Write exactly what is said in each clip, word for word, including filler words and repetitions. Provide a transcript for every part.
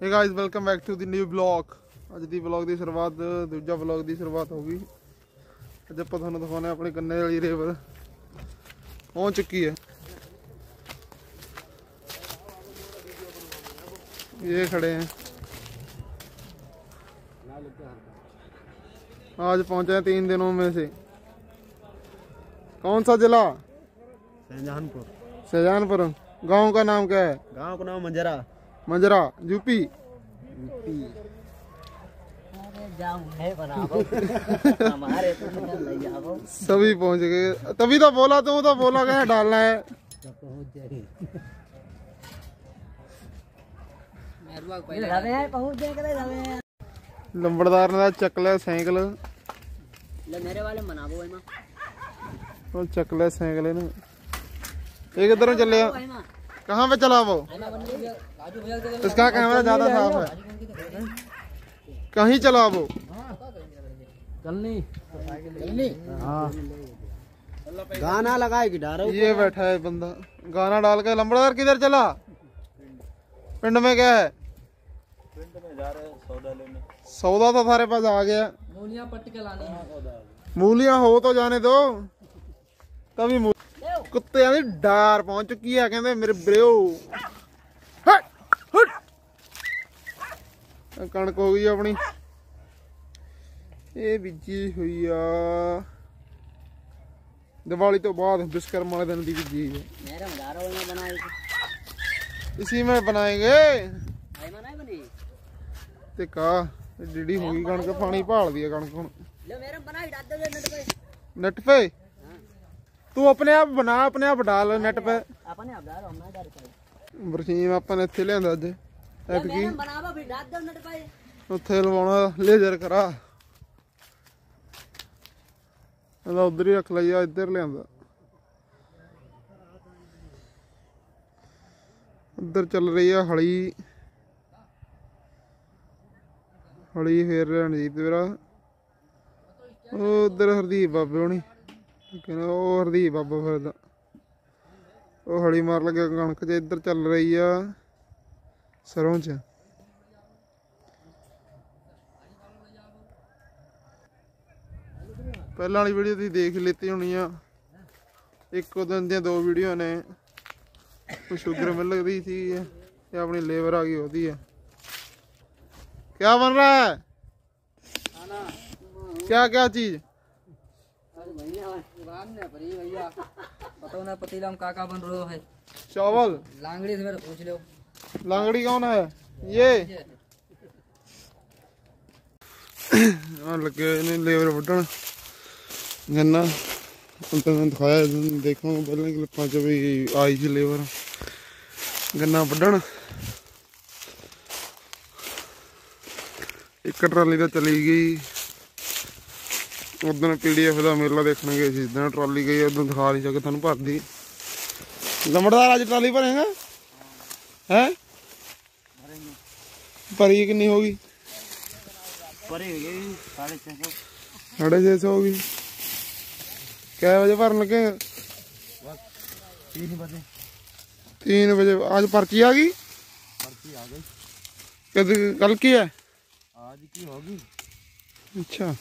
Hey guys welcome back to the new blog. अज दी blog की शुरुआत दूजा ब्लॉग की शुरुआत होगी। अज आप तुहानू दिखाने अपनी गन्ने वाली रिवर पहुंच चुकी है। ये खड़े हैं, आज पहुंचे हैं तीन दिनों में से। कौन सा जिला? शाहजहानपुर। शाहजहानपुर। गांव का नाम क्या है? गांव का नाम मंजरा। मंजरा यूपी। यूपी। सभी पहुंच गए, तभी तो बोला तू तो बोला कहाँ डालना है। लंबड़दार ने चकला साइकिल मेरे वाले मनाबो और चकला साइकिल ने एक इधर चले। कहाँ पे चला वो? इसका कैमरा ज्यादा साफ है। कहीं चला वो? गाना लगाए गिटार। ये बैठा है बंदा गाना डाल के। लंबड़दार किधर चला? पिंड में क्या है? पिंड में जा रहे हैं सौदा लेने। सौदा तो थारे पास आ गया। मूलियां पट के लानी है। मूलियां हो तो जाने दो। तभी कुत्ते की डार पहुंच चुकी है। कहते मेरे ब्रो कणक हो गई अपनी। ये बीजी हुई आ दिवाली तो बाद विश्वकर्मा वाले दिन की बीजी है। इसी में बनाएंगे ते का डीडी होगी कणक। पानी भाल दी है कणक हुण नेट पे। तू अपने आप बना, अपने आप डाल नेट पे। बरसीम अपन इत्थे लिआंदा अज ऐतकी उत्थे लवाउणा लेजर करा। उधर ही रख लिया, इधर लिआंदा। उधर चल रही है हली हली फेर रणजीत मेरा। उधर हरदीप बाबे होनी हरदीप बाबा फिर वो हली मार लगे कणक च। इधर चल रही है सरों च। पहला वाली वीडियो तुसीं देख लेती होनी आ। एक दिन दी दो वीडियो ने शुगर मिल रही थी, अपनी लेबर आ गई होती है। क्या बन रहा है? क्या क्या चीज? बताओ ना पतीला में का का बन रहा है। चावल। लांगड़ी से मेरे पूछ लो। लांगड़ी कौन है? ये लगे ने लेबर वड्डण गन्ना। दिखाया देखो पहले क्लिप्पा च भी आई थी लेबर गन्ना वड्डण। एक ट्राली तो चली गई। उदन पी डी एफ का मेला देखने गए जिस दिन ट्राली गई उदन दिखा नहीं सके थानू भर दी। लंबड़दार अज ट्राली भरेगा है? भरी कितनी होगी? साढ़े छे सौ होगी। क्या बजे भरन लगे? तीन बजे। तीन बजे आज पर्ची आ गई? पर्ची आ गई। कद कल की है? आज की होगी। अच्छा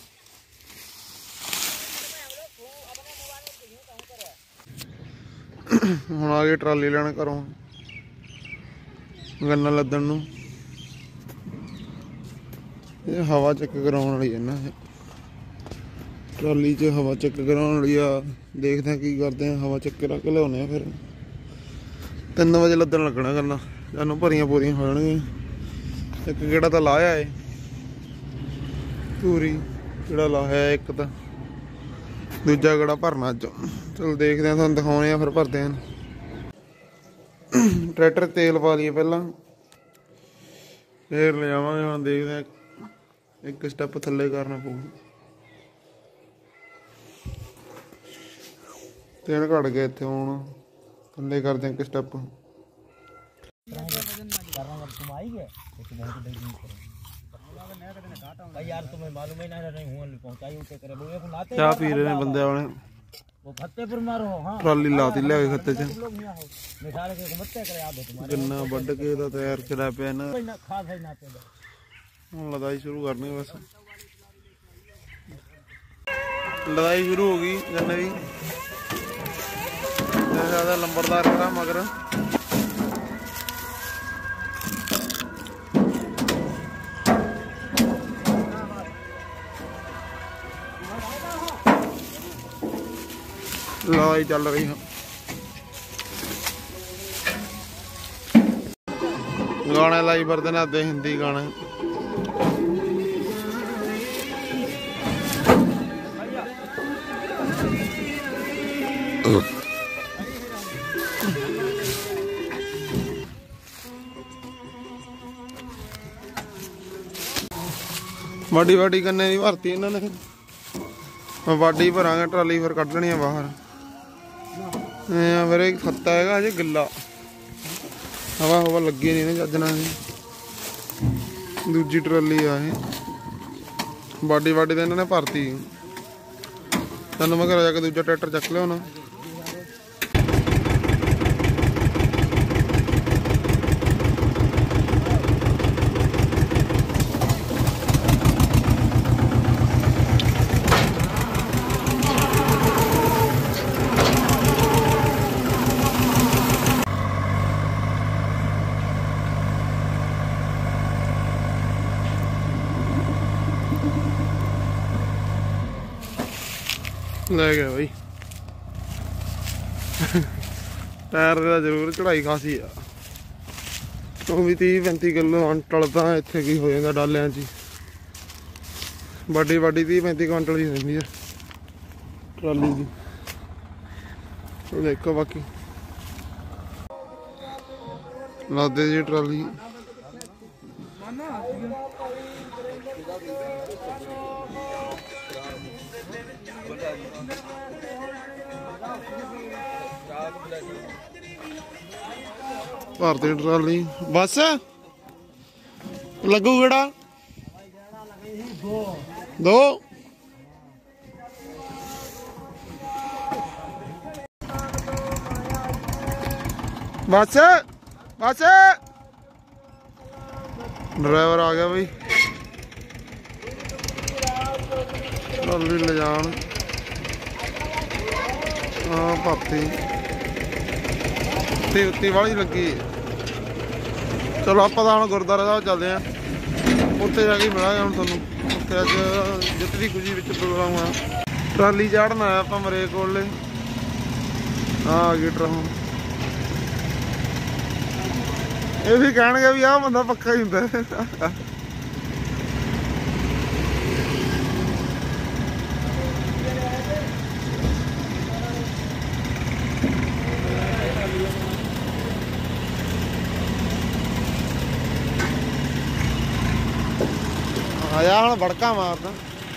हम आ गए ट्राली लेने घरों गन्ना लदन नूं। ये हवा चेक कराने वाली है ना, ट्राली च हवा चेक कराने वाली आ। देखते हैं की करते हैं। हवा चेक करा के लियाने फिर तीन बजे लदन लगना गन्ना। जानू भरियां पूरियां हो जाणगियां। एक गेड़ा तो लाया है पूरी गेड़ा लाया एक तो दूजा गेड़ा भरना अज। चल देखते हैं तुहानू दिखाने फिर भरते हैं। ट्रैक्टर तेल पा लिए पहला फिर ले जावांगे। हम देखते हैं एक स्टैप थल्ले करना पऊ। तेल घट गया इत्थे हुण थल्ले करते हैं एक स्टैप। चाह पी रहे हैं बंदे वाले। वो फतेहपुर मारो हाँ ट्राली लाती लिया के खत्ते च निकाल के मत्ते करे याद हो तुम्हारे गन्ना वड्ड के दा तैयार करा पिया ना ना खा भाई ना पे ਹੁਣ ਲਦਾਈ ਸ਼ੁਰੂ ਕਰਨੀ ਬਸ ਲਦਾਈ ਸ਼ੁਰੂ ਹੋ ਗਈ ਗੰਨੇ ਦੀ ਜਿਆਦਾ ਲੰਬੜਦਾਰ ਕਰਾ ਮਗਰ ਲਦਾਈ ਚੱਲ ਰਹੀ ਹੈ गाने लाई फिरते ने अद्धे हिंदी गाने वाडी वाडी कन्ने दी भरती इन्होंने वाडी भरांगे ट्राली फिर कढ़नी है बाहर फिर एक खत्ता है अजे गिला हवा हवा लगी नहीं ना चजना दूजी ट्राली आ बाडी बाडी तो इन्होंने भरती तेन मैं घर जाके दूजा ट्रैक्टर चक लिया ना ले गया भाई टायर का जरूर चढ़ाई खासी आ तो भी तीह पैंती किलो अंटल तो इतने की हो जाएगा डालिया च बाडी बाडी तीह पैंती क्विंटल ही रहती है ट्राली की तो देखो बाकी लादे जी ट्राली भरती ट्राली बस लगू केड़ा दो बस बस ड्राइवर आ गया भाई ट्राली ले जान हाँ भरती उत्ती उत्ती वाली लगी चलो आप तो गुरुद्वारा साहब चलते हैं उत्थे जाके मिलांगे हम तुहानूं उत्थे अज जित दी खुशी विच प्रोग्राम आ ट्राली चाढ़न आया आपां मरे कोले आ गई ट्राम ये भी कहणगे भी आ बंदा पक्का ही हुंदा आया हम बड़का मारदा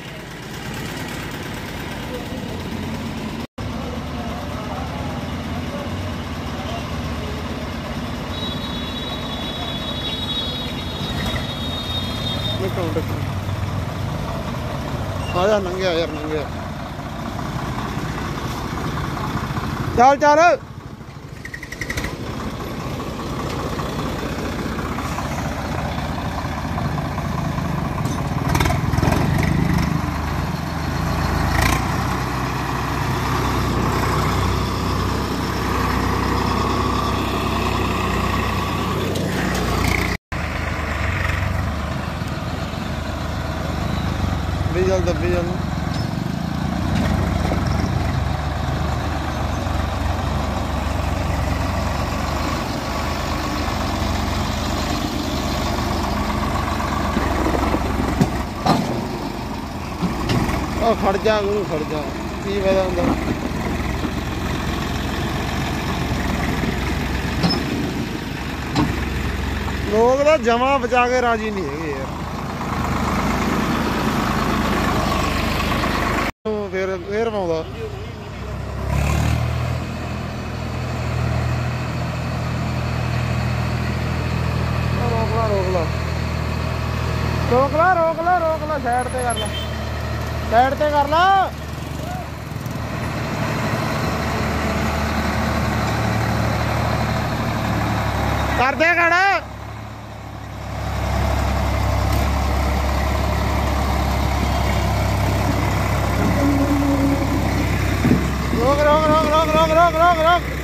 आया नंगे यार नंगे चल चल डीजल दबी चल खड़ जा गुरु खड़ जा की फायदा होंदा लोग तो जमा बचा के राजी नहीं है यार फिर फिर पाँदा रोक ला रोक ला रोक ला रोक ला रोक ला साइड ते कर ला साइड ते कर ला कर दे खड़ा। रोक रोक रोक रोक रोक रोक रोक रोक